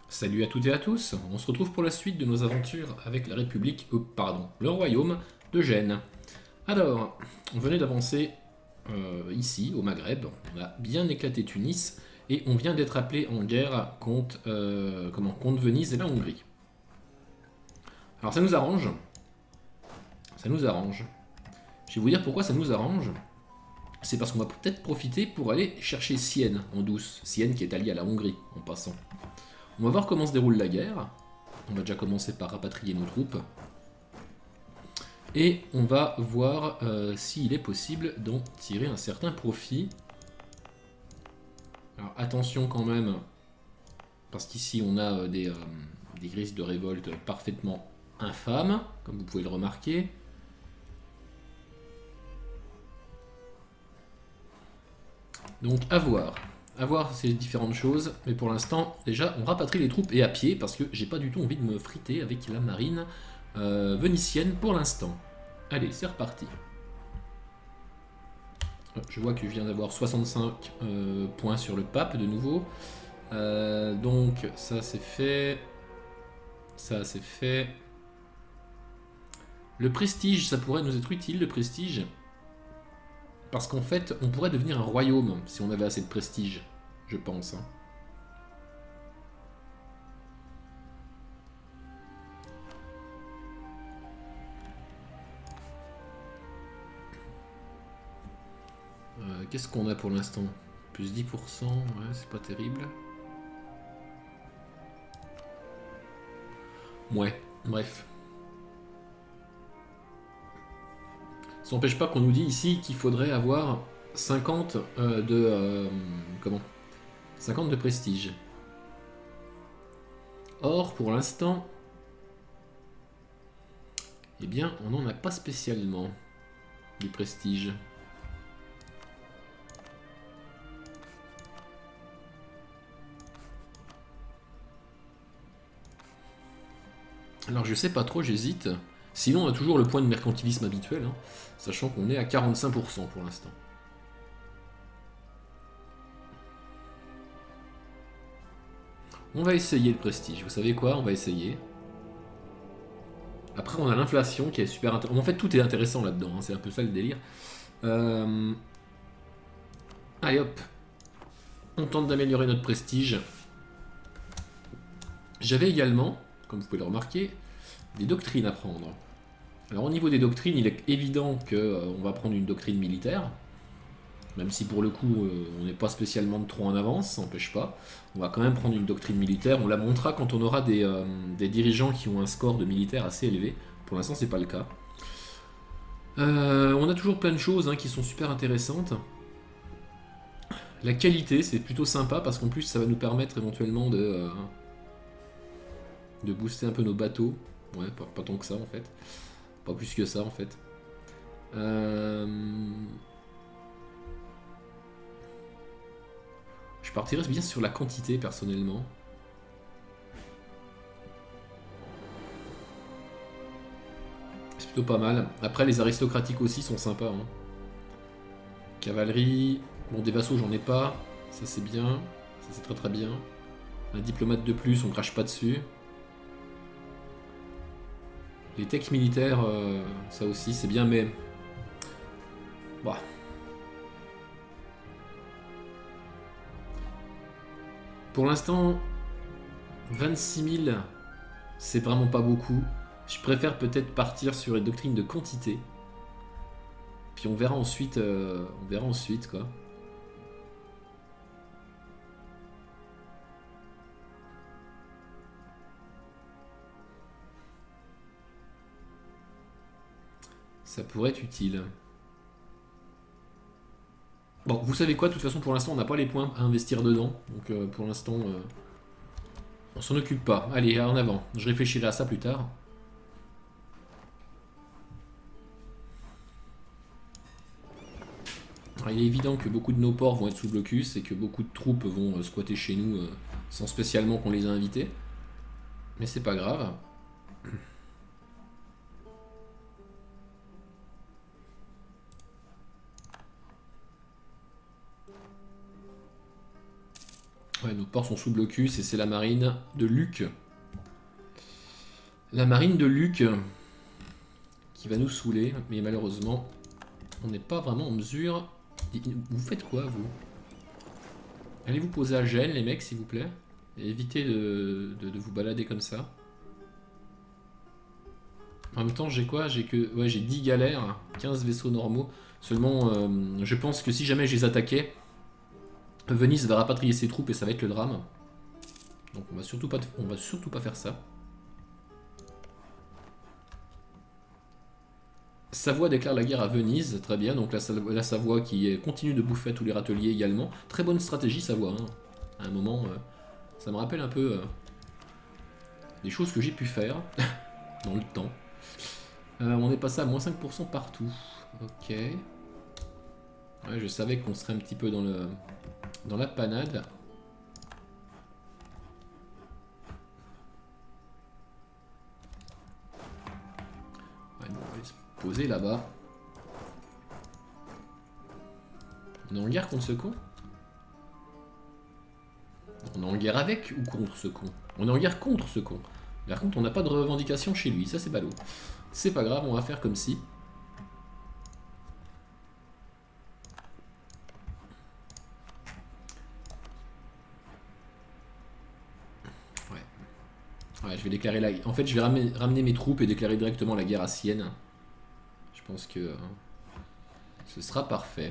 Salut à toutes et à tous, on se retrouve pour la suite de nos aventures avec la République, le royaume de Gênes. Alors, on venait d'avancer ici, au Maghreb, on a bien éclaté Tunis, et on vient d'être appelé en guerre contre Venise et la Hongrie. Alors ça nous arrange. Je vais vous dire pourquoi ça nous arrange. C'est parce qu'on va peut-être profiter pour aller chercher Sienne en douce, Sienne qui est alliée à la Hongrie en passant. On va voir comment se déroule la guerre. On va déjà commencer par rapatrier nos troupes. Et on va voir s'il est possible d'en tirer un certain profit. Alors attention quand même, parce qu'ici on a des risques de révolte parfaitement infâmes, comme vous pouvez le remarquer. Donc à voir. À voir ces différentes choses, mais pour l'instant, déjà, on rapatrie les troupes et à pied, parce que j'ai pas du tout envie de me friter avec la marine vénitienne pour l'instant. Allez, c'est reparti. Je vois que je viens d'avoir 65 points sur le pape de nouveau. Donc ça c'est fait. Ça c'est fait. Le prestige, ça pourrait nous être utile, le prestige. Parce qu'en fait, on pourrait devenir un royaume si on avait assez de prestige, je pense. Hein. Qu'est-ce qu'on a pour l'instant? Plus 10%, ouais, c'est pas terrible. Ouais, bref. Ça n'empêche pas qu'on nous dit ici qu'il faudrait avoir 50 comment 50 de prestige. Or, pour l'instant, eh bien, on n'en a pas spécialement du prestige. Alors je sais pas trop, j'hésite. Sinon on a toujours le point de mercantilisme habituel, hein, sachant qu'on est à 45% pour l'instant. On va essayer le prestige, vous savez quoi? On va essayer. Après on a l'inflation qui est super intéressante. En fait tout est intéressant là-dedans, hein, c'est un peu ça le délire. Allez hop. On tente d'améliorer notre prestige. J'avais également, comme vous pouvez le remarquer, des doctrines à prendre. Alors au niveau des doctrines, il est évident qu'on va prendre une doctrine militaire, même si pour le coup on n'est pas spécialement de trop en avance, ça n'empêche pas. On va quand même prendre une doctrine militaire, on la montrera quand on aura des dirigeants qui ont un score de militaire assez élevé. Pour l'instant c'est pas le cas. On a toujours plein de choses hein, qui sont super intéressantes. La qualité c'est plutôt sympa parce qu'en plus ça va nous permettre éventuellement de booster un peu nos bateaux. Ouais, pas tant que ça en fait. Pas plus que ça en fait. Je partirais bien sur la quantité personnellement. C'est plutôt pas mal. Après les aristocratiques aussi sont sympas. Hein. Cavalerie. Bon des vassaux j'en ai pas. Ça c'est bien. Ça c'est très très bien. Un diplomate de plus, on crache pas dessus. Les techs militaires, ça aussi c'est bien mais... Bah. Pour l'instant, 26 000, c'est vraiment pas beaucoup. Je préfère peut-être partir sur une doctrine de quantité. Puis on verra ensuite quoi. Ça pourrait être utile. Bon, vous savez quoi, de toute façon pour l'instant on n'a pas les points à investir dedans. Donc pour l'instant on s'en occupe pas. Allez, en avant. Je réfléchirai à ça plus tard. Alors, il est évident que beaucoup de nos ports vont être sous blocus et que beaucoup de troupes vont squatter chez nous sans spécialement qu'on les a invités. Mais c'est pas grave. Ouais, nos ports sont sous blocus et c'est la marine de Luc. La marine de Luc qui va nous saouler, mais malheureusement, on n'est pas vraiment en mesure. Vous faites quoi, vous? Allez vous poser à Gênes, les mecs, s'il vous plaît. Et évitez de vous balader comme ça. En même temps, j'ai quoi? J'ai que... Ouais, j'ai 10 galères, 15 vaisseaux normaux. Seulement, je pense que si jamais je les attaquais, Venise va rapatrier ses troupes et ça va être le drame. Donc on va surtout pas faire ça. Savoie déclare la guerre à Venise, très bien. Donc la Savoie qui continue de bouffer à tous les râteliers également. Très bonne stratégie Savoie. Hein. À un moment, ça me rappelle un peu des choses que j'ai pu faire dans le temps. On est passé à moins 5% partout. Ok. Ouais, je savais qu'on serait un petit peu dans la panade. Ouais, bon, on va aller se poser là-bas. On est en guerre contre ce con? On est en guerre avec ou contre ce con? On est en guerre contre ce con. Par contre, on n'a pas de revendication chez lui. Ça, c'est ballot. C'est pas grave, on va faire comme si. Ouais, je vais déclarer la... En fait, je vais ramener mes troupes et déclarer directement la guerre à Sienne. Je pense que ce sera parfait.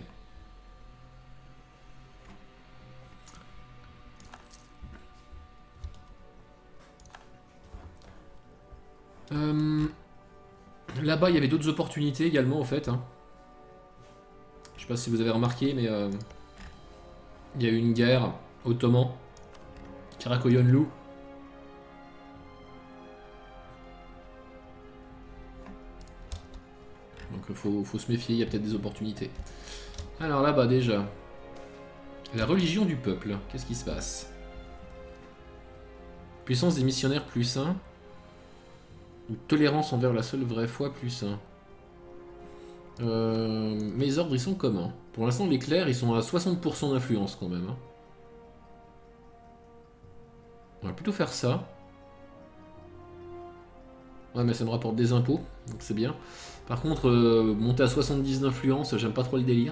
Là-bas, il y avait d'autres opportunités également, en fait. Hein. Je sais pas si vous avez remarqué, mais il y a eu une guerre ottoman. Karakoyunlu. Donc faut se méfier, il y a peut-être des opportunités. Alors là-bas déjà, la religion du peuple, qu'est-ce qui se passe? Puissance des missionnaires plus 1. Ou tolérance envers la seule vraie foi plus 1. Mes ordres ils sont comment? Pour l'instant les clercs ils sont à 60% d'influence quand même. Hein. On va plutôt faire ça. Ouais mais ça me rapporte des impôts, donc c'est bien. Par contre, monter à 70 d'influence, j'aime pas trop le délire.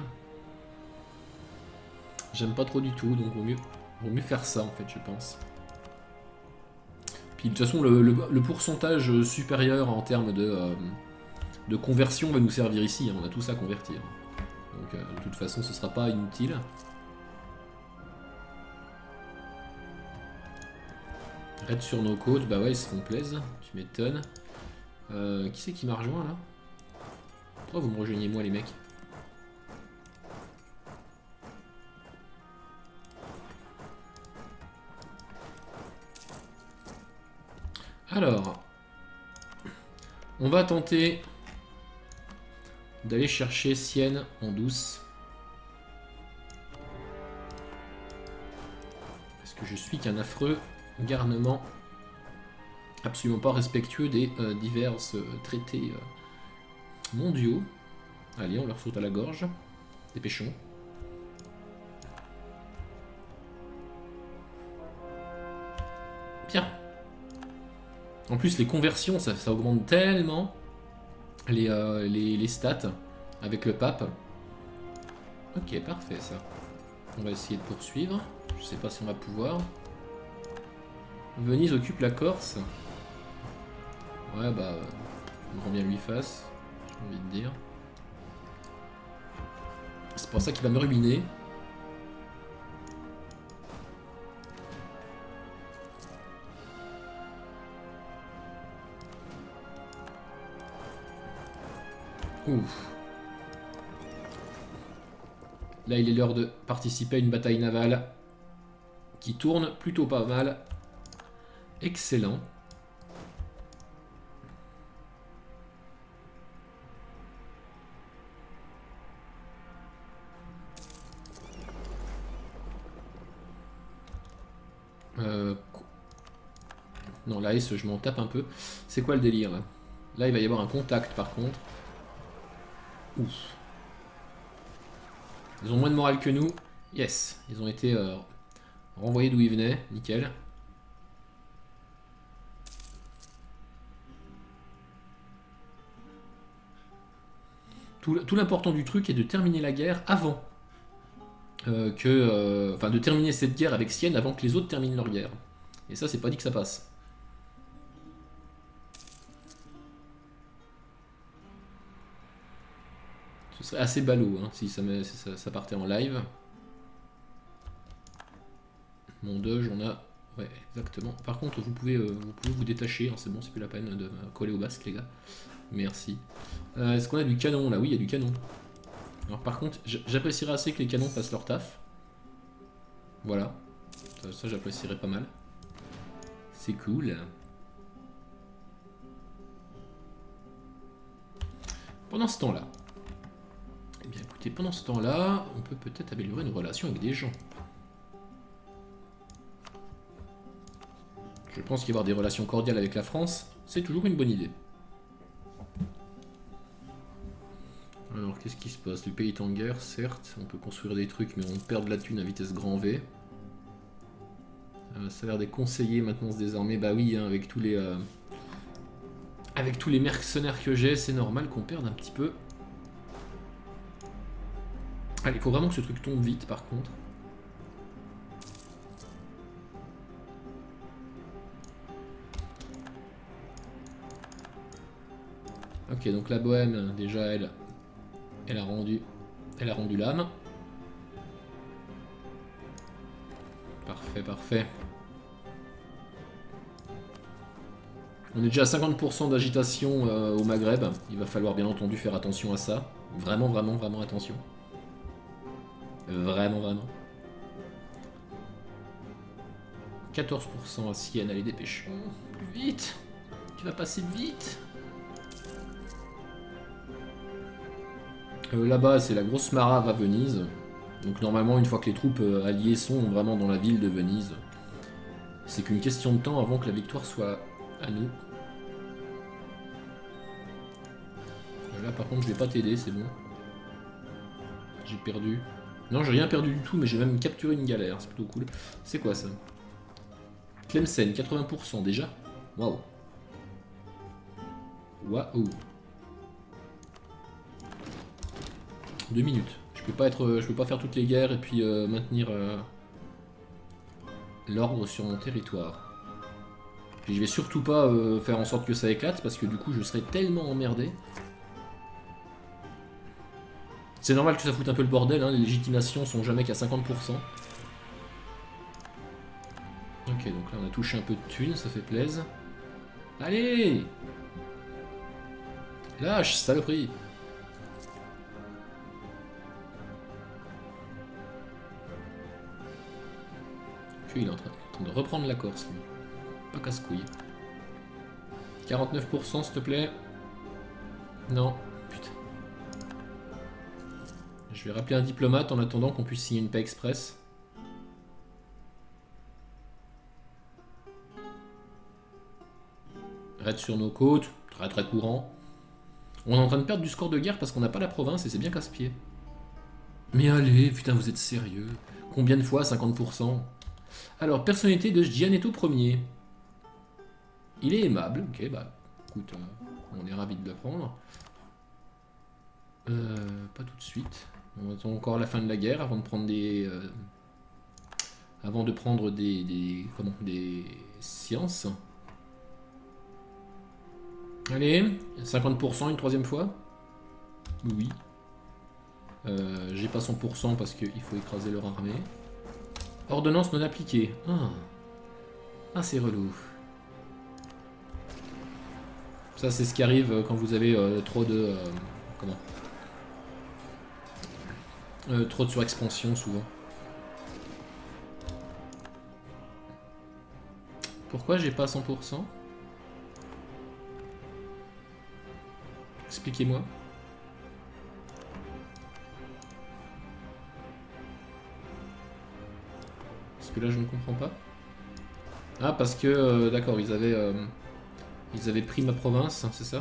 J'aime pas trop du tout, donc vaut mieux faire ça en fait, je pense. Puis de toute façon, le pourcentage supérieur en termes de conversion va nous servir ici, hein. On a tout ça à convertir. Donc de toute façon, ce sera pas inutile. Raid sur nos côtes, bah ouais, ils se font plaisir, tu m'étonnes. Qui c'est qui m'a rejoint là? Pourquoi vous me rejoignez moi les mecs? Alors, on va tenter d'aller chercher Sienne en douce. Parce que je suis qu'un affreux garnement absolument pas respectueux des divers traités mondiaux. Allez, on leur saute à la gorge. Dépêchons. Bien. En plus, les conversions, ça augmente tellement les stats avec le pape. Ok, parfait ça. On va essayer de poursuivre. Je sais pas si on va pouvoir. Venise occupe la Corse. Ouais, bah, on rend bien lui face, j'ai envie de dire. C'est pour ça qu'il va me ruiner. Ouf. Là, il est l'heure de participer à une bataille navale qui tourne plutôt pas mal. Excellent. Non, là, je m'en tape un peu. C'est quoi le délire là? Là, il va y avoir un contact par contre. Ouf. Ils ont moins de morale que nous. Yes, ils ont été Renvoyer d'où il venait, nickel. Tout l'important du truc est de terminer la guerre avant enfin, de terminer cette guerre avec Sienne avant que les autres terminent leur guerre. Et ça, c'est pas dit que ça passe. Ce serait assez ballot hein, si ça partait en live. Mon doge, on a... Ouais, exactement. Par contre, vous pouvez vous détacher. Hein, c'est bon, c'est plus la peine de coller au basque, les gars. Merci. Est-ce qu'on a du canon, là? Oui, il y a du canon. Alors par contre, j'apprécierais assez que les canons fassent leur taf. Voilà. Ça j'apprécierais pas mal. C'est cool. Pendant ce temps-là... Eh bien écoutez, pendant ce temps-là, on peut peut-être améliorer nos relations avec des gens. Je pense qu'avoir des relations cordiales avec la France, c'est toujours une bonne idée. Alors, qu'est-ce qui se passe? Le pays est en guerre, certes. On peut construire des trucs, mais on perd de la thune à vitesse grand V. Ça a l'air des conseillers maintenance des armées. Bah oui, hein, avec tous les mercenaires que j'ai, c'est normal qu'on perde un petit peu. Allez, il faut vraiment que ce truc tombe vite, par contre. Ok, donc la Bohème, déjà, elle a rendu l'âme. Parfait, parfait. On est déjà à 50% d'agitation au Maghreb. Il va falloir bien entendu faire attention à ça. Vraiment, vraiment, vraiment attention. Vraiment, vraiment. 14% à Sienne, allez dépêchons. Plus vite. Tu vas passer vite. Là-bas, c'est la grosse marave à Venise. Donc normalement, une fois que les troupes alliées sont vraiment dans la ville de Venise, c'est qu'une question de temps avant que la victoire soit à nous. Là, par contre, je vais pas t'aider, c'est bon. J'ai perdu. Non, j'ai rien perdu du tout, mais j'ai même capturé une galère, c'est plutôt cool. C'est quoi ça? Tlemcen, 80% déjà. Waouh. Waouh. 2 minutes. Je peux pas faire toutes les guerres et puis maintenir l'ordre sur mon territoire. Puis je vais surtout pas faire en sorte que ça éclate parce que du coup je serai tellement emmerdé. C'est normal que ça foute un peu le bordel, hein, les légitimations sont jamais qu'à 50%. Ok, donc là on a touché un peu de thunes, ça fait plaisir. Allez! Lâche, saloperie! Ok, il est en train de reprendre la Corse, lui. Pas casse-couille. 49% s'il te plaît. Non. Putain. Je vais rappeler un diplomate en attendant qu'on puisse signer une paix express. Raid sur nos côtes, très très courant. On est en train de perdre du score de guerre parce qu'on n'a pas la province et c'est bien casse-pied. Mais allez, putain, vous êtes sérieux? Combien de fois 50%? Alors, personnalité de Gianetto Ier. Il est aimable, ok, bah écoute, on est ravis de l'apprendre. Pas tout de suite. On attend encore la fin de la guerre avant de prendre des... des sciences. Allez, 50% une troisième fois. Oui. J'ai pas 100% parce qu'il faut écraser leur armée. Ordonnance non appliquée. Ah, c'est relou. Ça, c'est ce qui arrive quand vous avez trop de... trop de surexpansion, souvent. Pourquoi j'ai pas 100%? Expliquez-moi. Parce que là, je ne comprends pas. Ah, parce que... d'accord, ils avaient pris ma province, hein, c'est ça?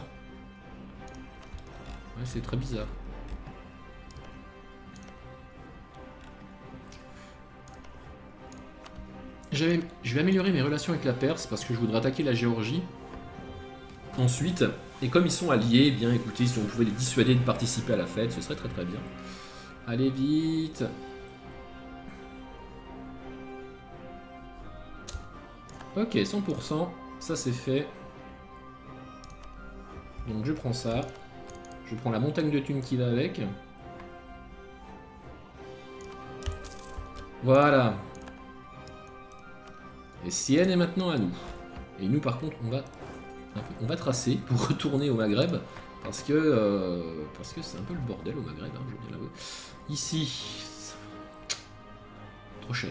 Ouais, c'est très bizarre. Je vais améliorer mes relations avec la Perse parce que je voudrais attaquer la Géorgie. Ensuite, et comme ils sont alliés, eh bien écoutez, si on pouvait les dissuader de participer à la fête, ce serait très très bien. Allez vite. Ok, 100%, ça c'est fait. Donc je prends ça. Je prends la montagne de thunes qui va avec. Voilà. Et Sienne est maintenant à nous. Et nous par contre on va tracer pour retourner au Maghreb. Parce que c'est un peu le bordel au Maghreb, hein, je veux bien l'avouer. Ici. Trop cher.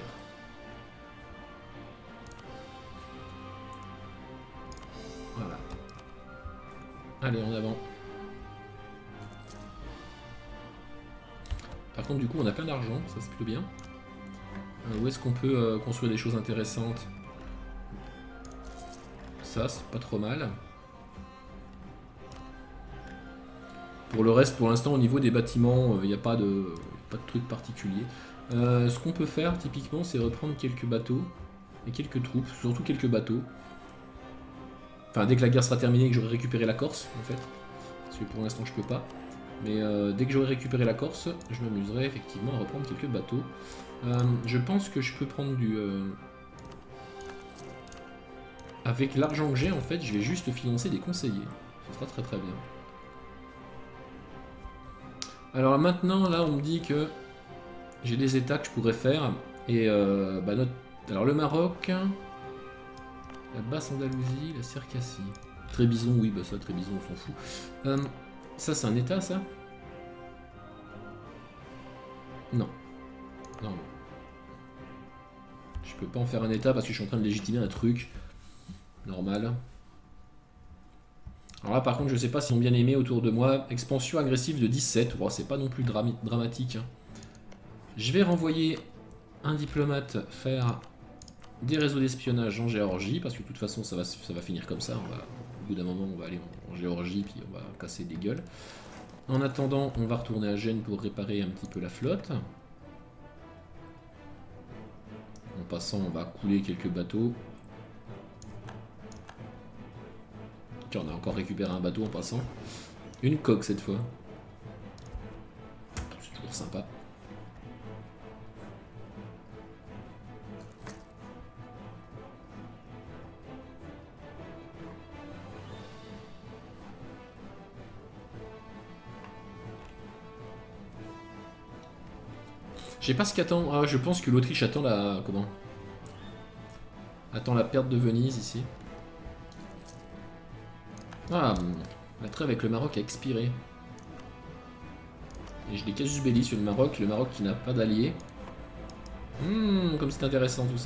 Voilà. Allez, en avant. Par contre, du coup, on a plein d'argent, ça c'est plutôt bien. Où est-ce qu'on peut construire des choses intéressantes? Ça, c'est pas trop mal. Pour le reste, pour l'instant, au niveau des bâtiments, il n'y a pas de truc particulier. Ce qu'on peut faire, typiquement, c'est reprendre quelques bateaux et quelques troupes, surtout quelques bateaux. Enfin, dès que la guerre sera terminée et que j'aurai récupéré la Corse, en fait. Parce que pour l'instant, je peux pas. Mais dès que j'aurai récupéré la Corse, je m'amuserai effectivement à reprendre quelques bateaux. Je pense que je peux prendre du... Avec l'argent que j'ai, en fait, je vais juste financer des conseillers. Ce sera très très bien. Alors maintenant, là, on me dit que j'ai des états que je pourrais faire. Et alors le Maroc, la Basse-Andalousie, la Circassie. Trébizon, oui, bah ça, Trébizon, on s'en fout. Ça, c'est un état, ça? Non. Non. Je peux pas en faire un état parce que je suis en train de légitimer un truc. Normal. Alors là, par contre, je sais pas s'ils ont bien aimé autour de moi. Expansion agressive de 17. Bon, c'est pas non plus dramatique. Hein. Je vais renvoyer un diplomate faire des réseaux d'espionnage en Géorgie, parce que de toute façon, ça va finir comme ça. Au bout d'un moment, on va aller en Géorgie, puis on va casser des gueules. En attendant, on va retourner à Gênes pour réparer un petit peu la flotte. En passant, on va couler quelques bateaux. Tiens, on a encore récupéré un bateau en passant. Une coque cette fois. C'est toujours sympa. Je sais pas ce qu'attend. Ah, je pense que l'Autriche attend la. Comment? Attend la perte de Venise ici. Ah, la trêve avec le Maroc a expiré. Et j'ai des casus belli sur le Maroc qui n'a pas d'alliés. Comme c'est intéressant tout ça.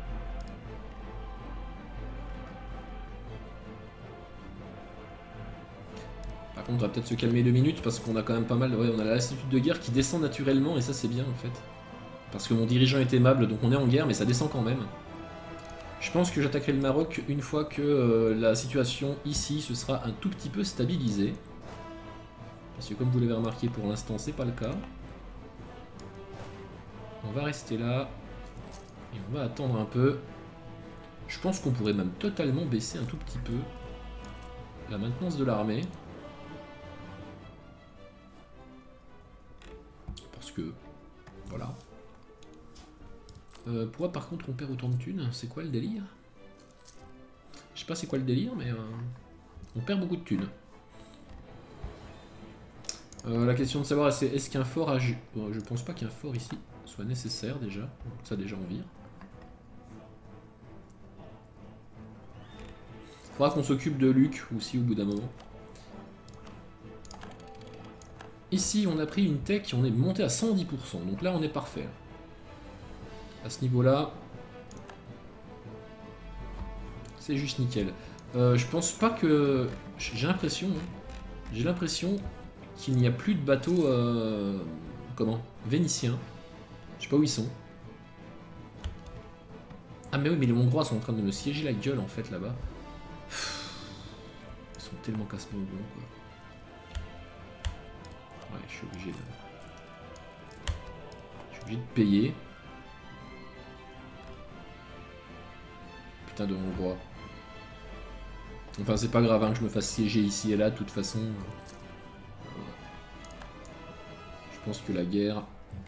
Par contre, on va peut-être se calmer 2 minutes parce qu'on a quand même pas mal. Ouais, on a la lassitude de guerre qui descend naturellement et ça c'est bien en fait. Parce que mon dirigeant est aimable, donc on est en guerre, mais ça descend quand même. Je pense que j'attaquerai le Maroc une fois que la situation ici se sera un tout petit peu stabilisée. Parce que comme vous l'avez remarqué, pour l'instant, c'est pas le cas. On va rester là. Et on va attendre un peu. Je pense qu'on pourrait même totalement baisser un tout petit peu la maintenance de l'armée. Parce que... Voilà. Pourquoi par contre on perd autant de thunes? C'est quoi le délire? Je sais pas c'est quoi le délire, mais on perd beaucoup de thunes. La question de savoir c'est est-ce qu'un fort a... Bon, je pense pas qu'un fort ici soit nécessaire déjà. Ça déjà on vire. Faudra qu'on s'occupe de Luc aussi au bout d'un moment. Ici on a pris une tech, on est monté à 110%. Donc là on est parfait. À ce niveau-là, c'est juste nickel. Je pense pas que... J'ai l'impression qu'il n'y a plus de bateaux... comment? Vénitiens. Je sais pas où ils sont. Ah mais oui, mais les Hongrois sont en train de me siéger la gueule en fait là-bas. Ils sont tellement casse-moi au bon quoi. Ouais, je suis obligé de payer. Putain de Hongrois. Enfin, c'est pas grave hein, que je me fasse siéger ici et là, de toute façon. Je pense que la guerre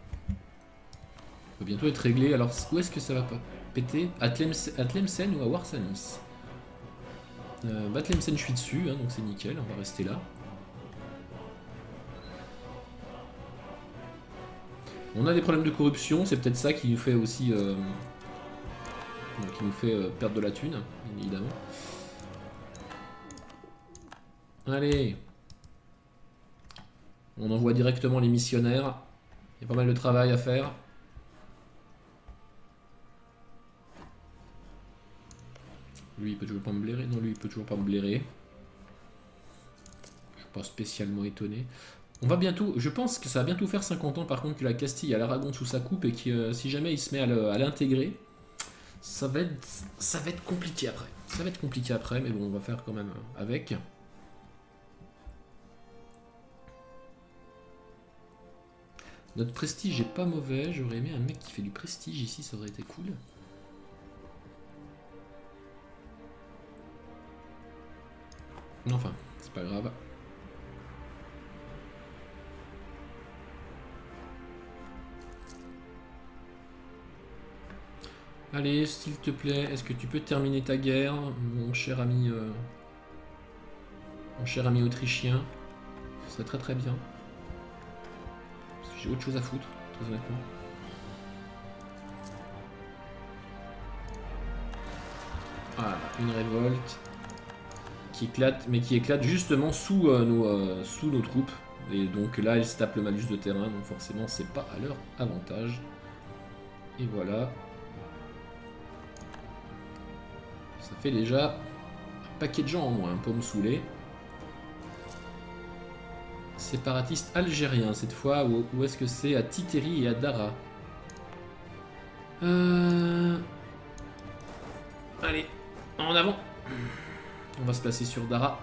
va bientôt être réglée. Alors, où est-ce que ça va pas péter? À Tlemcen ou à Warsanis? Tlemcen, je suis dessus, hein, donc c'est nickel, on va rester là. On a des problèmes de corruption, c'est peut-être ça qui nous fait aussi... qui nous fait perdre de la thune, bien évidemment. Allez. On envoie directement les missionnaires. Il y a pas mal de travail à faire. Lui, il peut toujours pas me blairer. Non, lui, il peut toujours pas me blairer. Je suis pas spécialement étonné. On va bientôt... Je pense que ça va bientôt faire 50 ans, par contre, que la Castille a l'Aragon sous sa coupe et que si jamais il se met à l'intégrer, ça va être compliqué après. Ça va être compliqué après, mais bon, on va faire quand même avec. Notre prestige est pas mauvais. J'aurais aimé un mec qui fait du prestige ici, ça aurait été cool. Enfin, c'est pas grave. Allez, s'il te plaît, est-ce que tu peux terminer ta guerre, mon cher ami autrichien? Ce serait très très bien. Parce que j'ai autre chose à foutre, très honnêtement. Voilà, une révolte qui éclate, mais qui éclate justement sous nos troupes. Et donc là, elle se tape le malus de terrain, donc forcément, c'est pas à leur avantage. Et voilà. Ça fait déjà un paquet de gens en moins pour me saouler. Séparatiste algérien cette fois, où est-ce que c'est? À Titeri et à Dara. Allez, en avant. On va se placer sur Dara.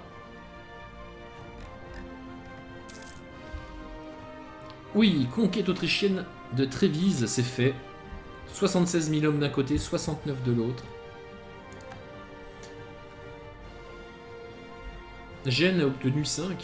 Oui, conquête autrichienne de Trévise, c'est fait. 76 000 hommes d'un côté, 69 de l'autre. Gênes a obtenu 5.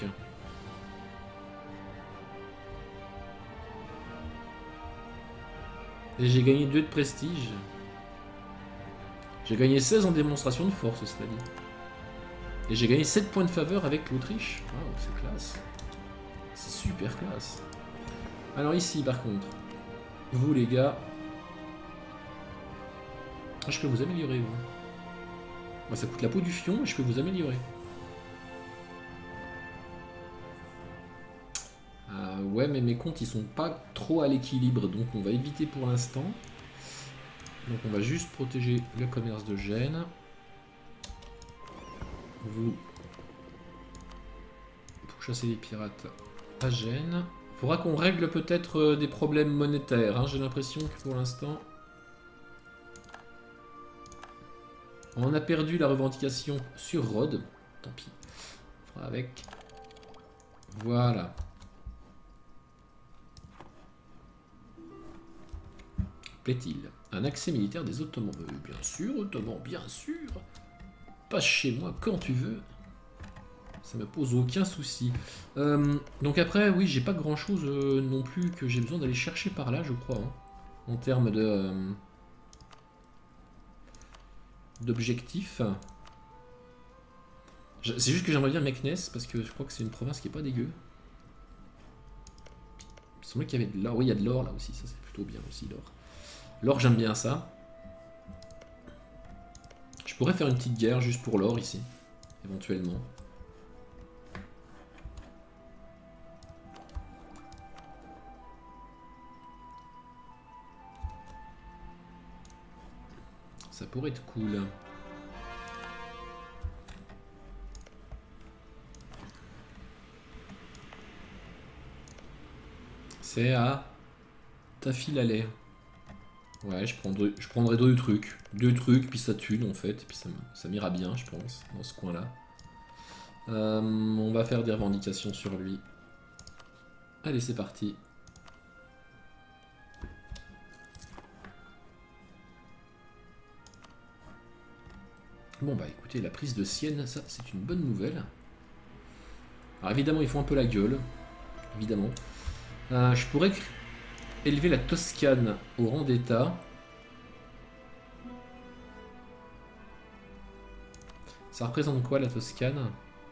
Et j'ai gagné 2 de prestige. J'ai gagné 16 en démonstration de force, cela dit. Et j'ai gagné 7 points de faveur avec l'Autriche. Waouh, c'est classe. C'est super classe. Alors ici, par contre, vous les gars... Ah, je peux vous améliorer, vous. Bah, ça coûte la peau du fion, mais je peux vous améliorer. Ouais, mais mes comptes, ils sont pas trop à l'équilibre, donc on va éviter pour l'instant. Donc on va juste protéger le commerce de Gênes. Vous... Pour chasser les pirates à Gênes. Faudra qu'on règle peut-être des problèmes monétaires, hein. J'ai l'impression que pour l'instant... On a perdu la revendication sur Rhodes. Tant pis. On fera avec. Voilà. Plaît-il un accès militaire des Ottomans? Bien sûr, Ottomans, bien sûr. Passe chez moi quand tu veux. Ça me pose aucun souci. Donc après, oui, j'ai pas grand-chose non plus que j'ai besoin d'aller chercher par là, je crois. Hein, en termes de... d'objectifs. C'est juste que j'aimerais bien Meknes, parce que je crois que c'est une province qui est pas dégueu. Il me semblait qu'il y avait de l'or. Oui, il y a de l'or là aussi, ça c'est plutôt bien aussi, l'or. L'or, j'aime bien ça. Je pourrais faire une petite guerre juste pour l'or ici, éventuellement. Ça pourrait être cool. C'est à Tafilalais. Ouais, je prendrai 2 trucs. 2 trucs, puis ça thune en fait. Et puis ça m'ira bien, je pense, dans ce coin-là. On va faire des revendications sur lui. Allez, c'est parti. Bon bah écoutez, la prise de Sienne, ça c'est une bonne nouvelle. Alors évidemment, ils font un peu la gueule. Évidemment. Je pourrais élever la Toscane au rang d'État. Ça représente quoi la Toscane?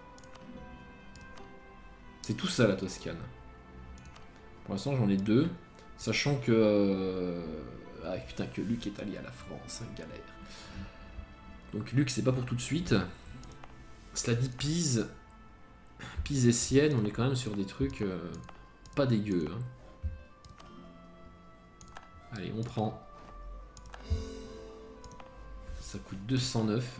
C'est tout ça la Toscane. Pour l'instant j'en ai 2. Sachant que... Ah putain, que Luc est allié à la France, hein, galère. Donc Luc c'est pas pour tout de suite. Cela dit Pise. Pise et Sienne, on est quand même sur des trucs pas dégueux. Hein. Allez, on prend. Ça coûte 209.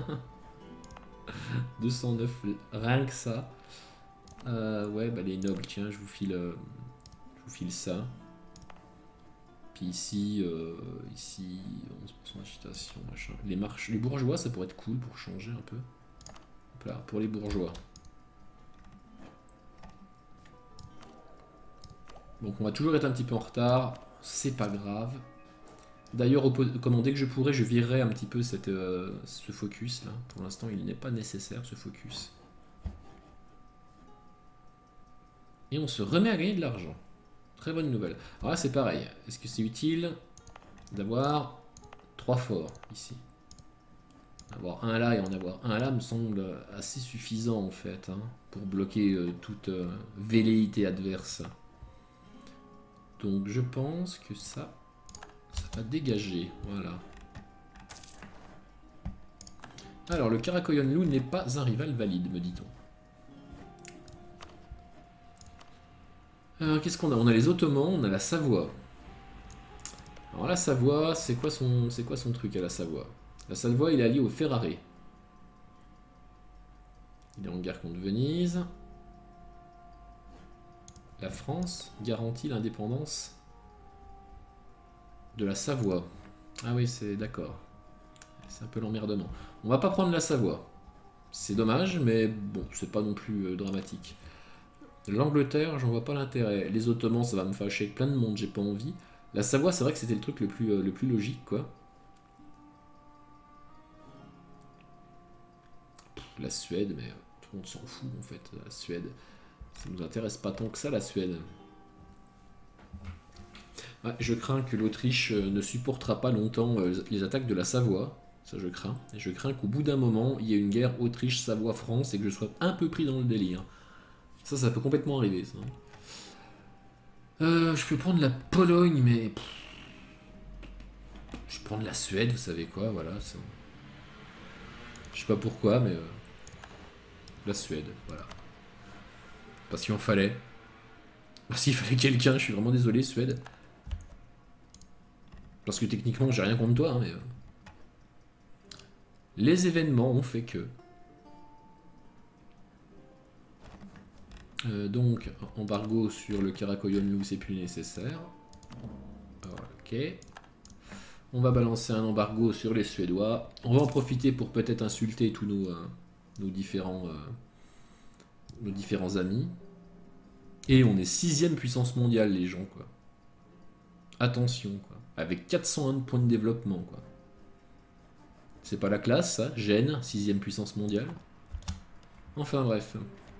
209, rien que ça. Ouais, bah les nobles, tiens, je vous file ça. Puis ici, ici, 11% d'agitation, machin. Les bourgeois, ça pourrait être cool pour changer un peu. Hop là, pour les bourgeois. Donc on va toujours être un petit peu en retard, c'est pas grave. D'ailleurs, dès que je pourrai, je virerai un petit peu ce focus là. Pour l'instant, il n'est pas nécessaire ce focus. Et on se remet à gagner de l'argent. Très bonne nouvelle. Alors là, c'est pareil. Est-ce que c'est utile d'avoir 3 forts ici? Avoir un là et en avoir un là me semble assez suffisant en fait, hein, pour bloquer toute velléité adverse. Donc je pense que ça va dégager. Voilà. Alors, le Karakoyunlu n'est pas un rival valide, me dit-on. Qu'est-ce qu'on a? On a les Ottomans, on a la Savoie. Alors la Savoie, c'est quoi son truc à la Savoie? La Savoie, il est allié au Ferrare. Il est en guerre contre Venise. La France garantit l'indépendance de la Savoie. Ah oui, c'est d'accord. C'est un peu l'emmerdement. On va pas prendre la Savoie. C'est dommage, mais bon, c'est pas non plus dramatique. L'Angleterre, j'en vois pas l'intérêt. Les Ottomans, ça va me fâcher avec plein de monde, j'ai pas envie. La Savoie, c'est vrai que c'était le truc le plus logique, quoi. La Suède, mais tout le monde s'en fout, en fait, la Suède. Ça nous intéresse pas tant que ça, la Suède. Ouais, je crains que l'Autriche ne supportera pas longtemps les attaques de la Savoie. Ça, je crains. Et je crains qu'au bout d'un moment, il y ait une guerre Autriche-Savoie-France et que je sois un peu pris dans le délire. Ça peut complètement arriver, ça. Je peux prendre la Pologne, mais... Je vais prendre la Suède, vous savez quoi, voilà. Ça... Je sais pas pourquoi, mais... La Suède, voilà. Parce qu'il en fallait. Parce qu'il fallait quelqu'un, je suis vraiment désolé, Suède. Parce que techniquement, j'ai rien contre toi, hein, mais... Les événements ont fait que... donc, embargo sur le Karakoyunlu, c'est plus nécessaire. Ok. On va balancer un embargo sur les Suédois. On va en profiter pour peut-être insulter tous nos différents amis. Et on est 6ème puissance mondiale, les gens, quoi. Attention, quoi. Avec 401 points de développement, quoi. C'est pas la classe, ça. Gênes, 6ème puissance mondiale. Enfin, bref.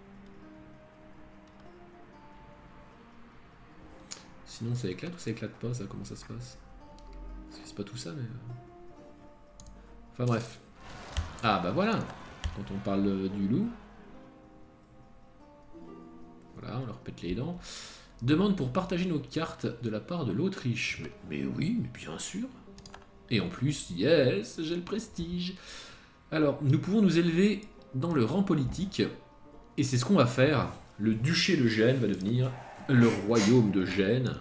Sinon, ça éclate ou ça éclate pas, ça? Comment ça se passe? C'est pas tout ça, mais... Enfin, bref. Ah, bah voilà. Quand on parle du loup... Voilà, on leur pète les dents. Demande pour partager nos cartes de la part de l'Autriche. Mais oui, mais bien sûr. Et en plus, yes, j'ai le prestige. Alors, nous pouvons nous élever dans le rang politique. Et c'est ce qu'on va faire. Le duché de Gênes va devenir le royaume de Gênes.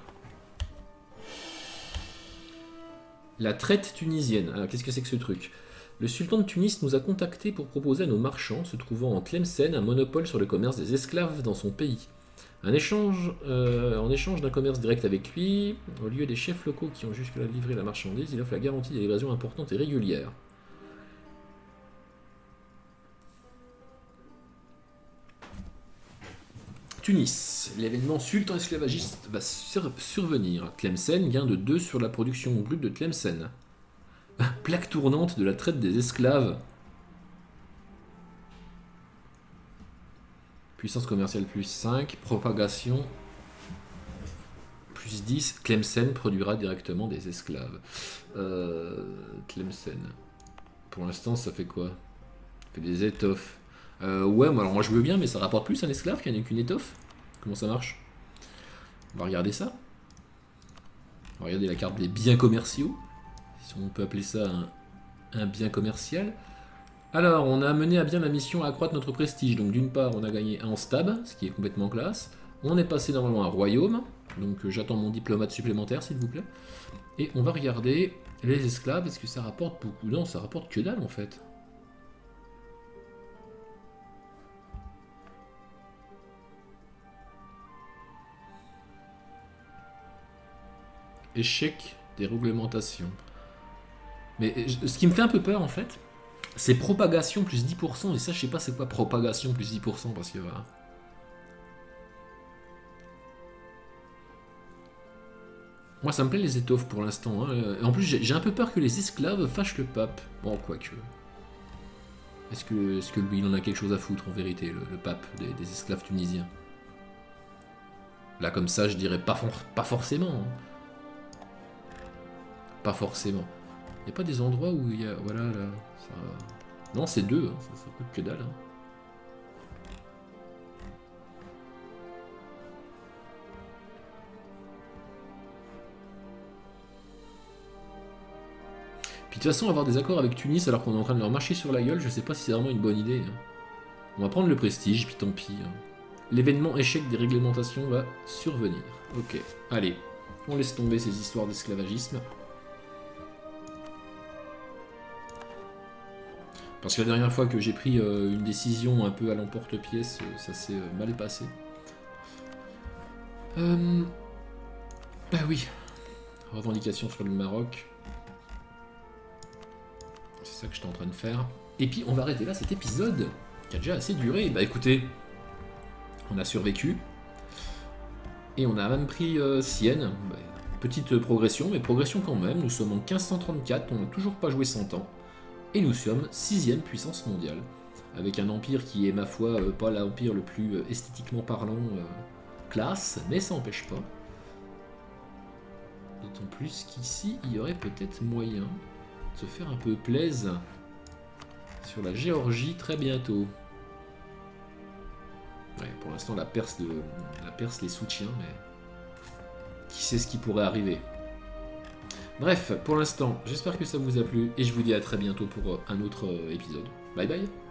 La traite tunisienne. Alors, qu'est-ce que c'est que ce truc? Le sultan de Tunis nous a contactés pour proposer à nos marchands, se trouvant en Tlemcen, un monopole sur le commerce des esclaves dans son pays. En échange d'un commerce direct avec lui, au lieu des chefs locaux qui ont jusque-là livré la marchandise, il offre la garantie des livraisons importantes et régulières. Tunis. L'événement sultan esclavagiste va survenir. Tlemcen gain de 2 sur la production brute de Tlemcen. Plaque tournante de la traite des esclaves. Puissance commerciale plus 5. Propagation plus 10. Tlemcen produira directement des esclaves. Tlemcen. Pour l'instant, ça fait quoi? Ça fait des étoffes. Ouais, alors moi je veux bien, mais ça rapporte plus un esclave qu'une étoffe. Comment ça marche? On va regarder ça. On va regarder la carte des biens commerciaux. Si on peut appeler ça un bien commercial. Alors, on a mené à bien la mission à accroître notre prestige. Donc d'une part, on a gagné un stab, ce qui est complètement classe. On est passé normalement à un royaume. Donc j'attends mon diplomate supplémentaire, s'il vous plaît. Et on va regarder les esclaves. Est-ce que ça rapporte beaucoup? Non, ça rapporte que dalle en fait. Échec des réglementations. Mais ce qui me fait un peu peur en fait, c'est propagation plus 10%. Et ça, je sais pas c'est quoi propagation plus 10% parce que voilà. Moi, ça me plaît les étoffes pour l'instant. Hein. En plus, j'ai un peu peur que les esclaves fâchent le pape. Bon, quoique. Est-ce que lui, il en a quelque chose à foutre en vérité, le pape des esclaves tunisiens? Là, comme ça, je dirais pas forcément. Hein. Pas forcément. Il n'y a pas des endroits où il y a... Voilà, là. Ça... Non, c'est 2. Hein. Ça coûte que dalle. Hein. Puis de toute façon, avoir des accords avec Tunis alors qu'on est en train de leur marcher sur la gueule, je sais pas si c'est vraiment une bonne idée. Hein. On va prendre le prestige, puis tant pis. Hein. L'événement échec des réglementations va survenir. Ok, allez. On laisse tomber ces histoires d'esclavagisme. Parce que la dernière fois que j'ai pris une décision un peu à l'emporte-pièce, ça s'est mal passé. Bah oui. Revendication sur le Maroc. C'est ça que j'étais en train de faire. Et puis on va arrêter là cet épisode, qui a déjà assez duré. Bah écoutez, on a survécu. Et on a même pris Sienne. Bah, petite progression, mais progression quand même. Nous sommes en 1534, on n'a toujours pas joué 100 ans. Et nous sommes 6ème puissance mondiale. Avec un empire qui est, ma foi, pas l'empire le plus esthétiquement parlant classe, mais ça n'empêche pas. D'autant plus qu'ici, il y aurait peut-être moyen de se faire un peu plaisir sur la Géorgie très bientôt. Ouais, pour l'instant, la Perse les soutient, mais qui sait ce qui pourrait arriver. Bref, pour l'instant, j'espère que ça vous a plu et je vous dis à très bientôt pour un autre épisode. Bye bye.